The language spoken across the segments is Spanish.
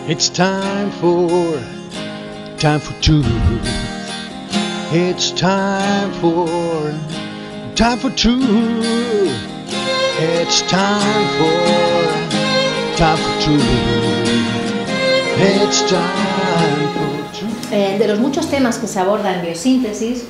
It's time for two. It's time for two. It's time for two. It's time for two. De los muchos temas que se abordan en biosíntesis,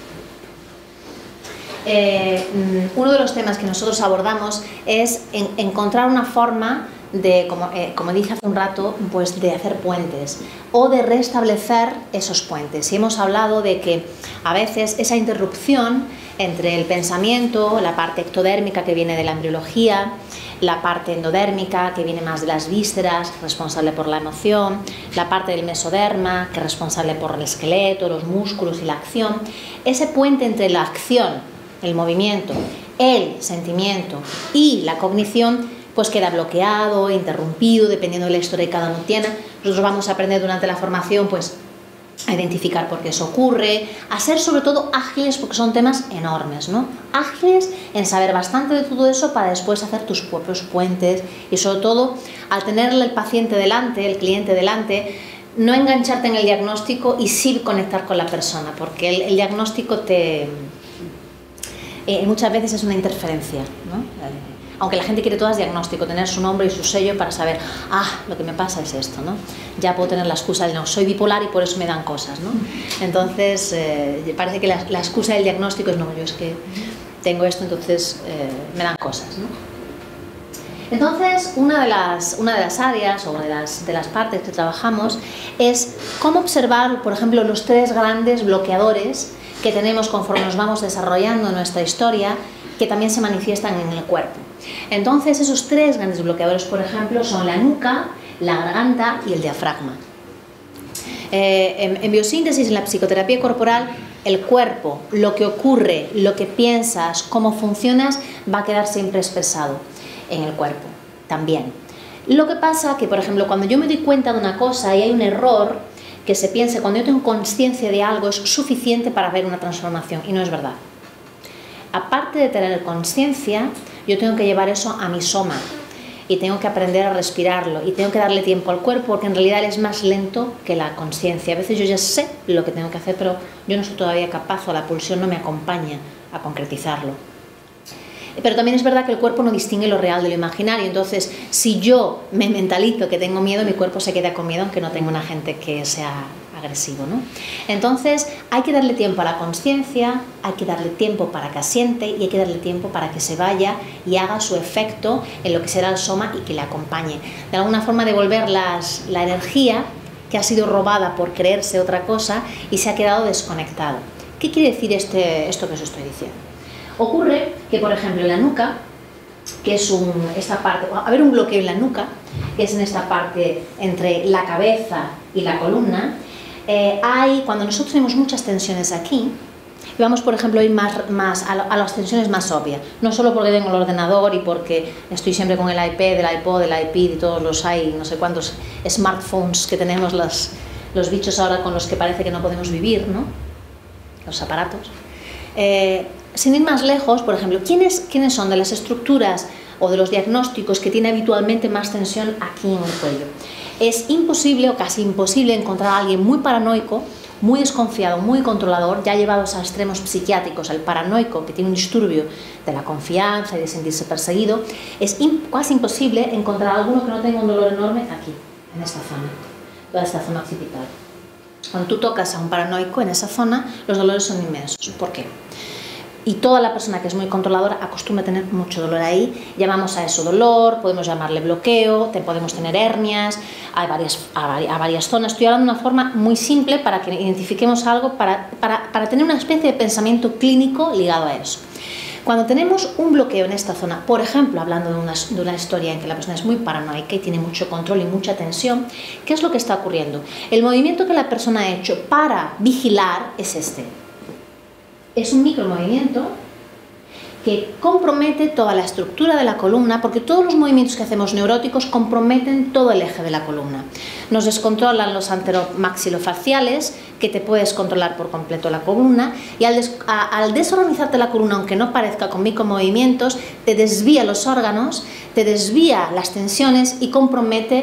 uno de los temas que nosotros abordamos es encontrar una forma de, como dije hace un rato, pues de hacer puentes o de restablecer esos puentes. Y hemos hablado de que a veces esa interrupción entre el pensamiento, la parte ectodérmica que viene de la embriología, la parte endodérmica que viene más de las vísceras, responsable por la emoción, la parte del mesoderma que es responsable por el esqueleto, los músculos y la acción, ese puente entre la acción, el movimiento, el sentimiento y la cognición pues queda bloqueado, interrumpido, dependiendo de la historia que cada uno tiene. Nosotros vamos a aprender durante la formación pues a identificar por qué eso ocurre, a ser sobre todo ágiles porque son temas enormes, ¿no? Ágiles en saber bastante de todo eso para después hacer tus propios puentes y sobre todo al tener el paciente delante, el cliente delante, no engancharte en el diagnóstico y sí conectar con la persona, porque el diagnóstico muchas veces es una interferencia, ¿no? Aunque la gente quiere todas diagnóstico, tener su nombre y su sello para saber, lo que me pasa es esto, ¿no? Ya puedo tener la excusa de no, soy bipolar y por eso me dan cosas, ¿no? Entonces, parece que la excusa del diagnóstico es, no, yo es que tengo esto, entonces me dan cosas, ¿no? Entonces, una de las áreas o de las partes que trabajamos es cómo observar, por ejemplo, los tres grandes bloqueadores que tenemos conforme nos vamos desarrollando en nuestra historia, que también se manifiestan en el cuerpo. Entonces, esos tres grandes bloqueadores, por ejemplo, son la nuca, la garganta y el diafragma. En biosíntesis, en la psicoterapia corporal, el cuerpo, lo que ocurre, lo que piensas, cómo funcionas, va a quedar siempre expresado en el cuerpo también. Lo que pasa que, por ejemplo, cuando yo me doy cuenta de una cosa y hay un error, que se piense, cuando yo tengo conciencia de algo, es suficiente para ver una transformación, y no es verdad. Aparte de tener conciencia, yo tengo que llevar eso a mi soma y tengo que aprender a respirarlo y tengo que darle tiempo al cuerpo porque en realidad es más lento que la conciencia. A veces yo ya sé lo que tengo que hacer, pero yo no soy todavía capaz o la pulsión no me acompaña a concretizarlo. Pero también es verdad que el cuerpo no distingue lo real de lo imaginario, entonces si yo me mentalizo que tengo miedo, mi cuerpo se queda con miedo aunque no tenga un agente que sea agresivo, ¿no? Entonces hay que darle tiempo a la conciencia, hay que darle tiempo para que asiente y hay que darle tiempo para que se vaya y haga su efecto en lo que será el soma y que le acompañe. De alguna forma devolver la energía que ha sido robada por creerse otra cosa y se ha quedado desconectado. ¿Qué quiere decir esto que os estoy diciendo? Ocurre que, por ejemplo, en la nuca, que es esta parte, a ver un bloqueo en la nuca, que es en esta parte entre la cabeza y la columna, cuando nosotros tenemos muchas tensiones aquí, y vamos, por ejemplo, a ir más a las tensiones más obvias, no solo porque tengo el ordenador y porque estoy siempre con el iPad, el iPod, el iPad y todos los no sé cuántos smartphones que tenemos los bichos ahora con los que parece que no podemos vivir, ¿no? Los aparatos. Sin ir más lejos, por ejemplo, ¿quiénes son de las estructuras o de los diagnósticos que tiene habitualmente más tensión aquí en el cuello? Es imposible o casi imposible encontrar a alguien muy paranoico, muy desconfiado, muy controlador, ya llevados a extremos psiquiátricos. El paranoico, que tiene un disturbio de la confianza y de sentirse perseguido, es casi imposible encontrar a alguno que no tenga un dolor enorme aquí, en esta zona, toda esta zona occipital. Cuando tú tocas a un paranoico en esa zona, los dolores son inmensos. ¿Por qué? Y toda la persona que es muy controladora acostumbra a tener mucho dolor ahí. Llamamos a eso dolor, podemos llamarle bloqueo, podemos tener hernias, hay varias zonas. Estoy hablando de una forma muy simple para que identifiquemos algo, para tener una especie de pensamiento clínico ligado a eso. Cuando tenemos un bloqueo en esta zona, por ejemplo, hablando de una historia en que la persona es muy paranoica y tiene mucho control y mucha tensión, ¿qué es lo que está ocurriendo? El movimiento que la persona ha hecho para vigilar es este. Es un micromovimiento que compromete toda la estructura de la columna, porque todos los movimientos que hacemos neuróticos comprometen todo el eje de la columna. Nos descontrolan los anteromaxilofaciales, que te puedes controlar por completo la columna, y al desorganizarte la columna, aunque no parezca con micromovimientos, te desvía los órganos, te desvía las tensiones y compromete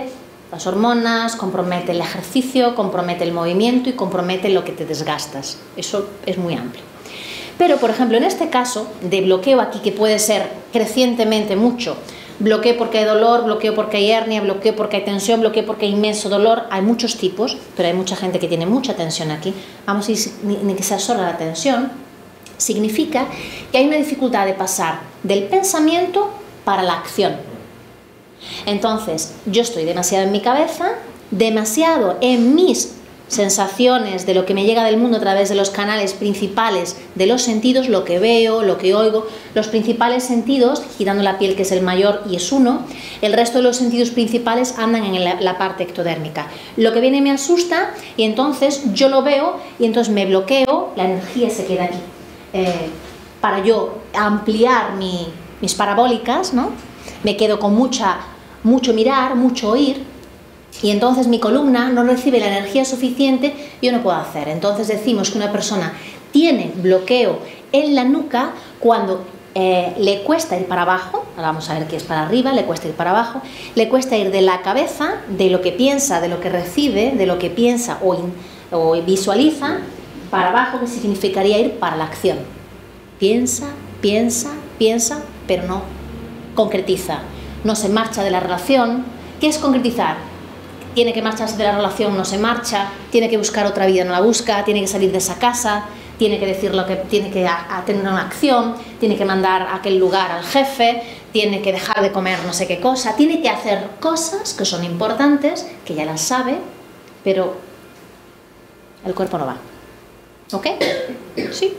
las hormonas, compromete el ejercicio, compromete el movimiento y compromete lo que te desgastas. Eso es muy amplio. Pero, por ejemplo, en este caso de bloqueo aquí, que puede ser crecientemente mucho, bloqueo porque hay dolor, bloqueo porque hay hernia, bloqueo porque hay tensión, bloqueo porque hay inmenso dolor, hay muchos tipos, pero hay mucha gente que tiene mucha tensión aquí. Vamos a ir, ni que sea solo la tensión, significa que hay una dificultad de pasar del pensamiento para la acción. Entonces, yo estoy demasiado en mi cabeza, demasiado en mis sensaciones de lo que me llega del mundo a través de los canales principales de los sentidos, lo que veo, lo que oigo, los principales sentidos, girando la piel, que es el mayor y es uno, el resto de los sentidos principales andan en la parte ectodérmica. Lo que viene me asusta y entonces yo lo veo y entonces me bloqueo, la energía se queda aquí. Para yo ampliar mis parabólicas, ¿no? Me quedo con mucho mirar, mucho oír, y entonces mi columna no recibe la energía suficiente, yo no puedo hacer. Entonces decimos que una persona tiene bloqueo en la nuca cuando le cuesta ir para abajo, ahora vamos a ver qué es para arriba, le cuesta ir para abajo, le cuesta ir de la cabeza, de lo que piensa, de lo que recibe, de lo que piensa o visualiza, para abajo, que significaría ir para la acción. Piensa, piensa, piensa, pero no concretiza, no se marcha de la relación. ¿Qué es concretizar? Tiene que marcharse de la relación, no se marcha, tiene que buscar otra vida, no la busca, tiene que salir de esa casa, tiene que decir lo que tiene que tener una acción, tiene que mandar a aquel lugar al jefe, tiene que dejar de comer no sé qué cosa, tiene que hacer cosas que son importantes, que ya las sabe, pero el cuerpo no va. ¿Ok? Sí.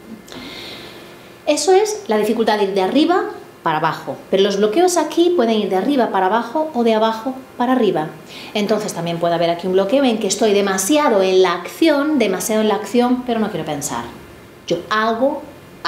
Eso es la dificultad de ir de arriba para abajo, pero los bloqueos aquí pueden ir de arriba para abajo o de abajo para arriba. Entonces también puede haber aquí un bloqueo en que estoy demasiado en la acción, pero no quiero pensar. Yo hago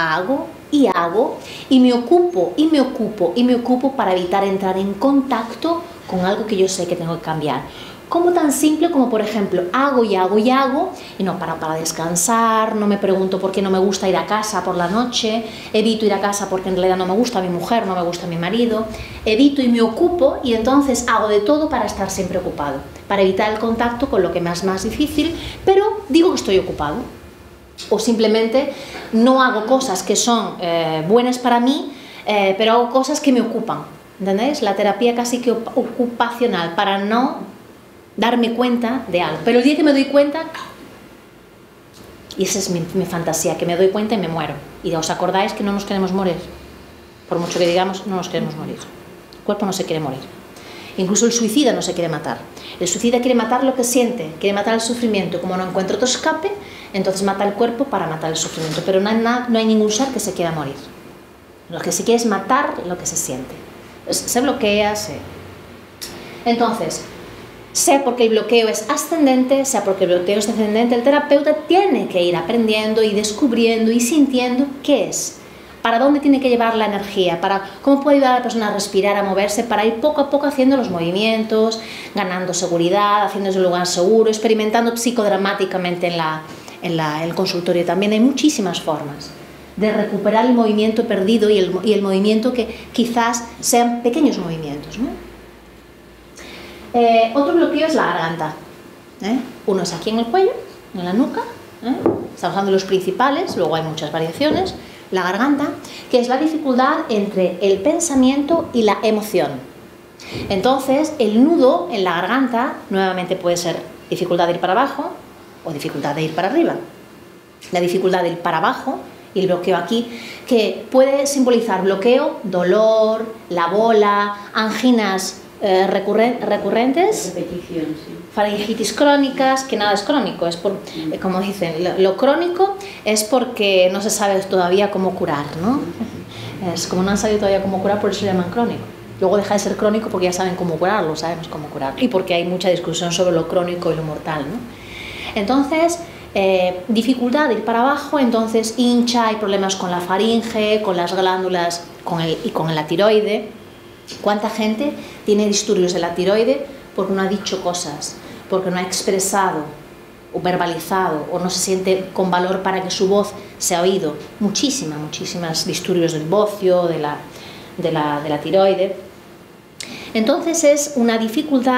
y me ocupo para evitar entrar en contacto con algo que yo sé que tengo que cambiar. Como tan simple como, por ejemplo, hago y no paro para descansar, no me pregunto por qué no me gusta ir a casa por la noche, evito ir a casa porque en realidad no me gusta mi mujer, no me gusta mi marido, evito y me ocupo y entonces hago de todo para estar siempre ocupado, para evitar el contacto con lo que me es más difícil, pero digo que estoy ocupado. O simplemente no hago cosas que son buenas para mí, pero hago cosas que me ocupan. ¿Entendéis? La terapia casi que ocupacional, para no darme cuenta de algo. Pero el día que me doy cuenta, y esa es mi fantasía, que me doy cuenta y me muero. Y os acordáis que no nos queremos morir. Por mucho que digamos, no nos queremos morir. El cuerpo no se quiere morir. Incluso el suicida no se quiere matar. El suicida quiere matar lo que siente, quiere matar el sufrimiento. Como no encuentra otro escape, entonces mata el cuerpo para matar el sufrimiento. Pero no hay ningún ser que se quiera morir. Lo que se quiere es matar lo que se siente. Se bloquea, Entonces, sea porque el bloqueo es ascendente, sea porque el bloqueo es descendente, el terapeuta tiene que ir aprendiendo y descubriendo y sintiendo qué es, para dónde tiene que llevar la energía, cómo puede ayudar a la persona a respirar, a moverse, para ir poco a poco haciendo los movimientos, ganando seguridad, haciéndose un lugar seguro, experimentando psicodramáticamente en el consultorio. También hay muchísimas formas de recuperar el movimiento perdido y el movimiento que quizás sean pequeños movimientos, ¿no? Otro bloqueo es la garganta. Uno es aquí en el cuello, en la nuca. Estamos hablando de los principales, luego hay muchas variaciones. La garganta, que es la dificultad entre el pensamiento y la emoción. Entonces, el nudo en la garganta nuevamente puede ser dificultad de ir para abajo o dificultad de ir para arriba. La dificultad de ir para abajo y el bloqueo aquí, que puede simbolizar bloqueo, dolor, la bola, anginas recurrentes, repetición, sí. Faringitis crónicas, que nada es crónico, es por, como dicen, lo crónico es porque no se sabe todavía cómo curar, ¿no? Es como no han sabido todavía cómo curar, por eso se llaman crónico. Luego deja de ser crónico porque ya saben cómo curarlo, sabemos cómo curarlo, y porque hay mucha discusión sobre lo crónico y lo mortal, ¿no? Entonces, dificultad de ir para abajo, entonces hincha, hay problemas con la faringe, con las glándulas y con la tiroide. ¿Cuánta gente tiene disturbios de la tiroide porque no ha dicho cosas, porque no ha expresado o verbalizado o no se siente con valor para que su voz sea oído? Muchísimas disturbios del bocio, de la tiroide. Entonces es una dificultad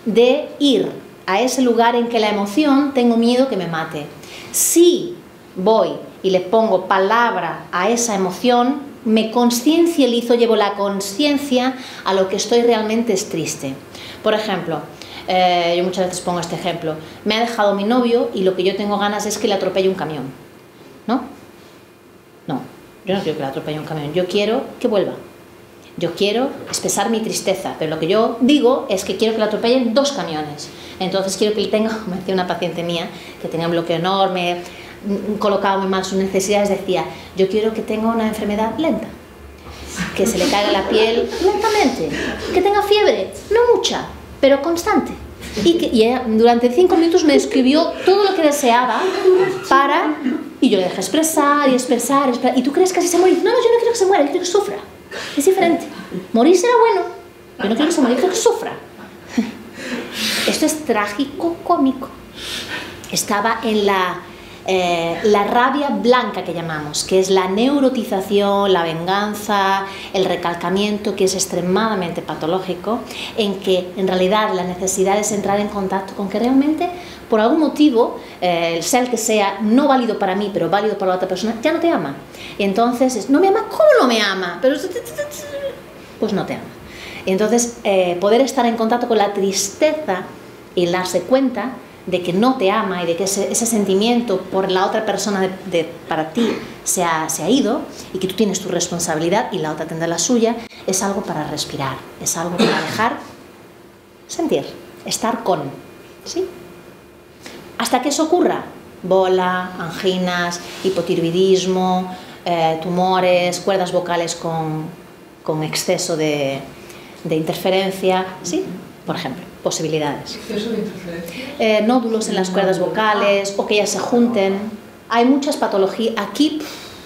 de ir a ese lugar en que la emoción tengo miedo que me mate. Si voy y le pongo palabra a esa emoción, me conciencializo, llevo la conciencia a lo que estoy realmente es triste. Por ejemplo, yo muchas veces pongo este ejemplo, me ha dejado mi novio y lo que yo tengo ganas es que le atropelle un camión, ¿no? No, yo no quiero que le atropelle un camión, yo quiero que vuelva. Yo quiero expresar mi tristeza, pero lo que yo digo es que quiero que le atropellen 2 camiones. Entonces quiero que él tenga, me decía una paciente mía que tenía un bloqueo enorme, colocaba muy mal sus necesidades, decía, yo quiero que tenga una enfermedad lenta, que se le caiga la piel lentamente, que tenga fiebre, no mucha, pero constante. Y ella durante 5 minutos me describió todo lo que deseaba para... Y yo le dejé expresar y expresar, expresar. ¿Y tú crees que así se muere? No, no, yo no quiero que se muera, yo quiero que sufra. Es diferente. Morir será bueno. Yo no quiero que se muera, yo quiero que sufra. Esto es trágico cómico. Estaba en la rabia blanca que llamamos, que es la neurotización, la venganza, el recalcamiento, que es extremadamente patológico, en que en realidad la necesidad es entrar en contacto con que realmente, por algún motivo, el ser que sea no válido para mí, pero válido para la otra persona, ya no te ama. Y entonces, ¿no me ama? ¿Cómo no me ama? Pero, pues no te ama. Y entonces, poder estar en contacto con la tristeza y darse cuenta de que no te ama y de que ese sentimiento por la otra persona para ti se ha ido y que tú tienes tu responsabilidad y la otra tendrá la suya, es algo para respirar, es algo para dejar sentir, estar con, ¿sí? Hasta que eso ocurra, bola, anginas, hipotiroidismo, tumores, cuerdas vocales con exceso de interferencia, ¿sí? Por ejemplo, posibilidades. Nódulos en las cuerdas vocales o que ellas se junten. Hay muchas patologías. Aquí,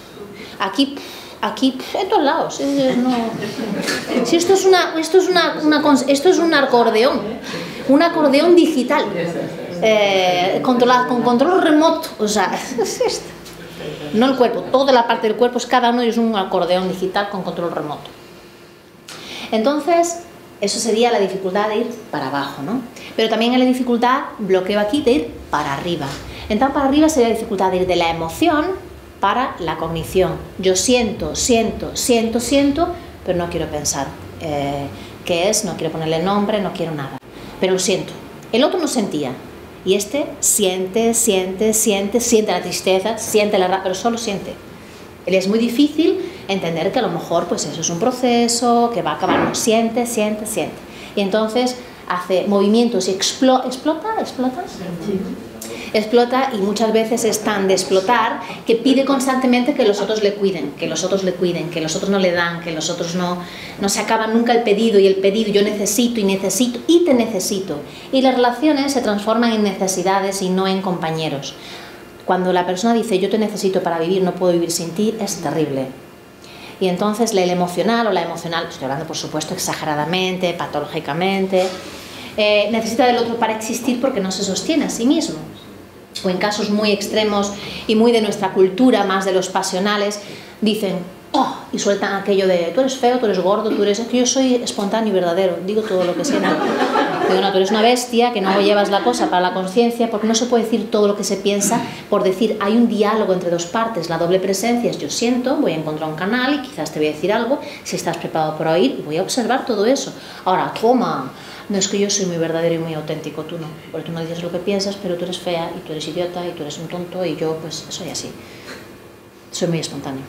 en todos lados. Si esto es un acordeón digital, controlado con control remoto. O sea, no el cuerpo, toda la parte del cuerpo, cada uno es un acordeón digital con control remoto. Entonces, eso sería la dificultad de ir para abajo, ¿no? Pero también hay la dificultad, bloqueo aquí, de ir para arriba. Entonces, para arriba sería la dificultad de ir de la emoción para la cognición. Yo siento, pero no quiero pensar qué es, no quiero ponerle nombre, no quiero nada. Pero lo siento. El otro no sentía. Y este siente la tristeza, siente la rabia, pero solo siente. Él es muy difícil entender que a lo mejor pues eso es un proceso que va a acabar, no, siente. Y entonces hace movimientos y explota, y muchas veces es tan de explotar que pide constantemente que los otros le cuiden, que los otros no le dan, que los otros no se acaba nunca el pedido, yo necesito y te necesito. Y las relaciones se transforman en necesidades y no en compañeros. Cuando la persona dice yo te necesito para vivir, no puedo vivir sin ti, es terrible. Y entonces el emocional, estoy hablando por supuesto exageradamente, patológicamente, necesita del otro para existir porque no se sostiene a sí mismo. O en casos muy extremos y muy de nuestra cultura, más de los pasionales, dicen, oh, y sueltan aquello de, tú eres feo, tú eres gordo, es que yo soy espontáneo y verdadero, digo todo lo que siento. Digo, no, tú eres una bestia, que no llevas la cosa para la conciencia, porque no se puede decir todo lo que se piensa por decir, hay un diálogo entre dos partes, la doble presencia es yo siento, voy a encontrar un canal y quizás te voy a decir algo, si estás preparado para oír, y voy a observar todo eso. Ahora, toma, no es que yo soy muy verdadero y muy auténtico, tú no, porque tú no dices lo que piensas, pero tú eres fea y tú eres idiota y tú eres un tonto y yo pues soy así. Soy muy espontáneo.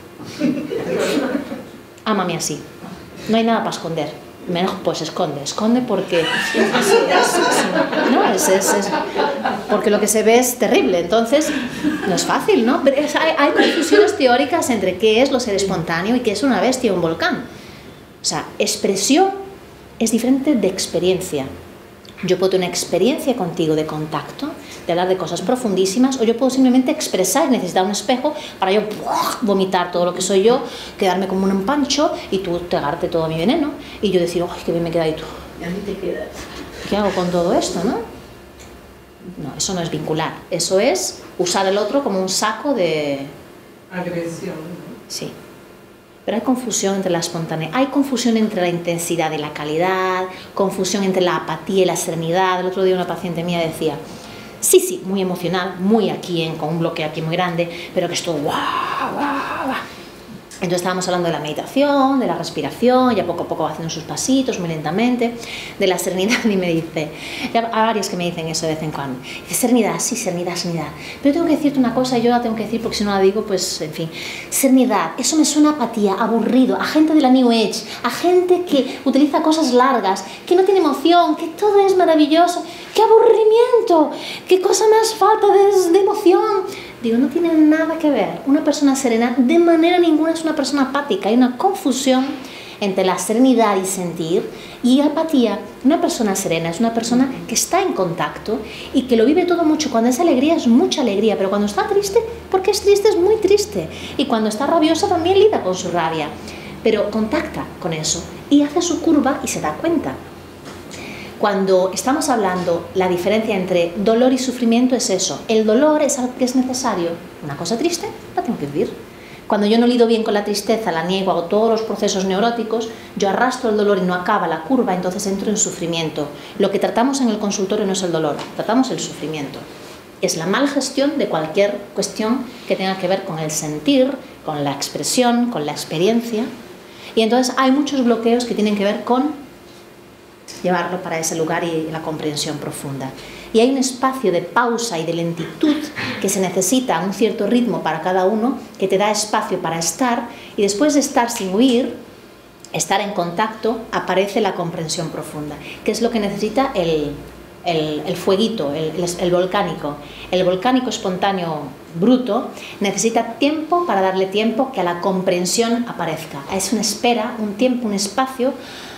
Ámame así. No hay nada para esconder. Menos, pues esconde porque... No, porque lo que se ve es terrible. Entonces, no es fácil, ¿no? Pero hay confusiones teóricas entre qué es lo ser espontáneo y qué es una bestia o un volcán. O sea, expresión es diferente de experiencia. Yo puedo tener una experiencia contigo de contacto, de hablar de cosas profundísimas, o yo puedo simplemente expresar y necesitar un espejo para yo vomitar todo lo que soy yo, quedarme como un empancho y tú tragarte todo mi veneno y yo decir, ¡ay, qué bien me queda! Y tú, ¿y a mí te quedas? ¿Qué hago con todo esto, no? No, eso no es vincular, eso es usar el otro como un saco de... agresión, ¿no? Sí. pero hay confusión entre la espontaneidad, hay confusión entre la intensidad y la calidad, confusión entre la apatía y la serenidad. El otro día una paciente mía decía, sí, muy emocional, muy aquí, con un bloqueo aquí muy grande, pero que es todo guau, guau, guau. Entonces estábamos hablando de la meditación, de la respiración, ya poco a poco va haciendo sus pasitos, muy lentamente, de la serenidad, y me dice, hay varias que me dicen eso de vez en cuando, dice, serenidad, sí, serenidad, serenidad, pero tengo que decirte una cosa, y yo la tengo que decir porque si no la digo, pues, en fin, serenidad, eso me suena a apatía, aburrido, a gente de la New Age, a gente que utiliza cosas largas, que no tiene emoción, que todo es maravilloso, qué aburrimiento, qué cosa más falta de emoción. Digo, no tiene nada que ver. Una persona serena de manera ninguna es una persona apática. Hay una confusión entre la serenidad y sentir y apatía. Una persona serena es una persona que está en contacto y que lo vive todo mucho. Cuando es alegría es mucha alegría, pero cuando está triste, porque es triste, es muy triste. Y cuando está rabiosa también lida con su rabia. Pero contacta con eso y hace su curva y se da cuenta. Cuando estamos hablando, la diferencia entre dolor y sufrimiento es eso. El dolor es algo que es necesario. Una cosa triste, la tengo que vivir. Cuando yo no lido bien con la tristeza, la niego, hago todos los procesos neuróticos, yo arrastro el dolor y no acaba la curva, entonces entro en sufrimiento. Lo que tratamos en el consultorio no es el dolor, tratamos el sufrimiento. Es la mala gestión de cualquier cuestión que tenga que ver con el sentir, con la expresión, con la experiencia. Y entonces hay muchos bloqueos que tienen que ver con llevarlo para ese lugar y la comprensión profunda. Y hay un espacio de pausa y de lentitud que se necesita a un cierto ritmo para cada uno, que te da espacio para estar, y después de estar sin huir, estar en contacto, aparece la comprensión profunda, que es lo que necesita el fueguito, el volcánico. El volcánico espontáneo bruto necesita tiempo para darle tiempo que a la comprensión aparezca. Es una espera, un tiempo, un espacio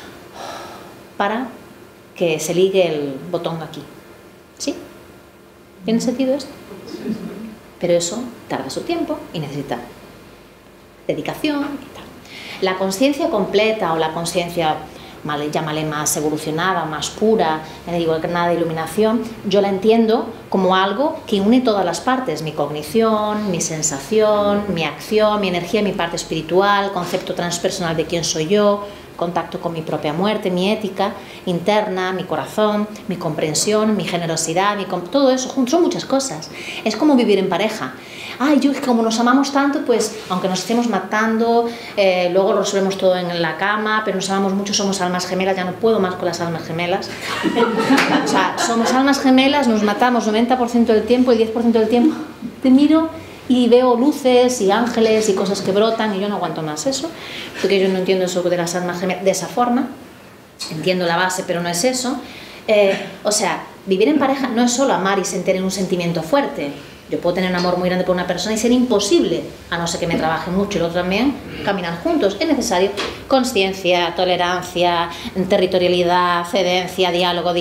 para que se ligue el botón aquí. ¿Sí? ¿Tiene sentido esto? Pero eso tarda su tiempo y necesita dedicación y tal. La conciencia completa o la conciencia, llámale más evolucionada, más pura, digo, nada de iluminación, yo la entiendo como algo que une todas las partes, mi cognición, mi sensación, mi acción, mi energía, mi parte espiritual, concepto transpersonal de quién soy yo, contacto con mi propia muerte, mi ética interna, mi corazón, mi comprensión, mi generosidad, todo eso junto, son muchas cosas. Es como vivir en pareja. Ay, yo como nos amamos tanto, pues aunque nos estemos matando, luego lo resolvemos todo en la cama, pero nos amamos mucho, somos almas gemelas, ya no puedo más con las almas gemelas. O sea, somos almas gemelas, nos matamos 90% del tiempo, el 10% del tiempo te miro y veo luces y ángeles y cosas que brotan y yo no aguanto más eso, porque yo no entiendo eso de las almas gemelas de esa forma, entiendo la base pero no es eso. O sea, vivir en pareja no es solo amar y sentir un sentimiento fuerte. Yo puedo tener un amor muy grande por una persona y ser imposible, a no ser que me trabaje mucho y el otro también, caminar juntos. Es necesario consciencia, tolerancia, territorialidad, cedencia, diálogo,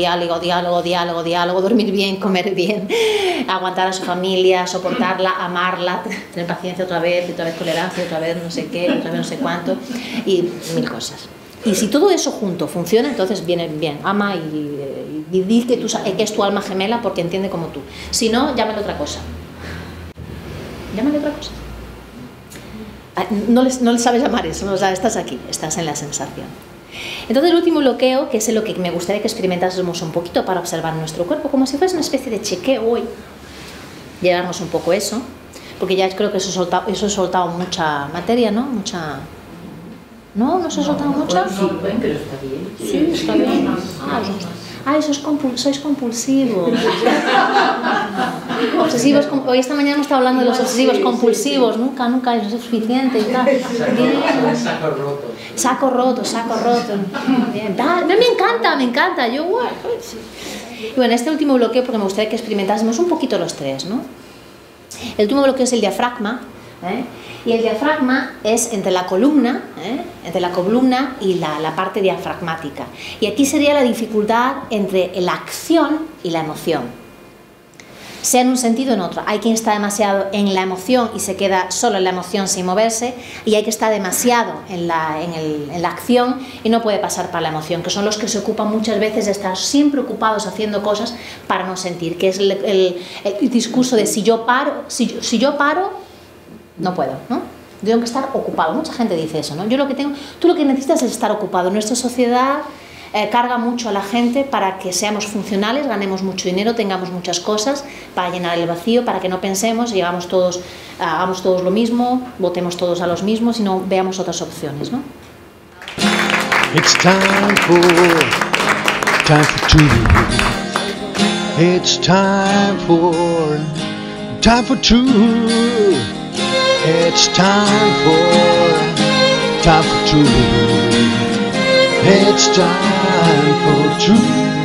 dormir bien, comer bien, aguantar a su familia, soportarla, amarla, tener paciencia otra vez tolerancia, otra vez no sé qué, otra vez no sé cuánto, y mil cosas. Y si todo eso junto funciona, entonces viene bien, ama y di que es tu alma gemela porque entiende como tú. Si no, llámale otra cosa. Llámale otra cosa. No le sabes llamar eso, o sea, estás aquí, estás en la sensación. Entonces el último bloqueo, que es lo que me gustaría que experimentásemos un poquito para observar nuestro cuerpo, como si fuese una especie de chequeo hoy, llevarnos un poco eso, porque ya creo que eso he soltado mucha materia, ¿no? ¿No? ¿No se ha soltado mucho? Sí, bueno, pero está bien. Sí, está bien. Sois compulsivos. Obsesivos. Hoy esta mañana hemos estado hablando de los obsesivos compulsivos. Nunca es suficiente y tal. Bien. Saco roto. Bien. Me encanta. Yo, bueno. Y bueno, este último bloqueo, porque me gustaría que experimentásemos un poquito los tres, ¿no? El último bloqueo es el diafragma. Y el diafragma es entre la columna y la parte diafragmática. Y aquí sería la dificultad entre la acción y la emoción. Sea en un sentido o en otro. Hay quien está demasiado en la emoción y se queda solo en la emoción sin moverse, y hay que estar demasiado en la acción y no puede pasar para la emoción, que son los que se ocupan muchas veces de estar siempre ocupados haciendo cosas para no sentir, que es el discurso de si yo paro, no puedo, ¿no? tengo que estar ocupado. Mucha gente dice eso, ¿no? Tú lo que necesitas es estar ocupado. Nuestra sociedad carga mucho a la gente para que seamos funcionales, ganemos mucho dinero, tengamos muchas cosas, para llenar el vacío, para que no pensemos y hagamos todos lo mismo, votemos todos a los mismos y no veamos otras opciones, ¿no? It's time for two. It's time for two. It's time for two. It's time for two.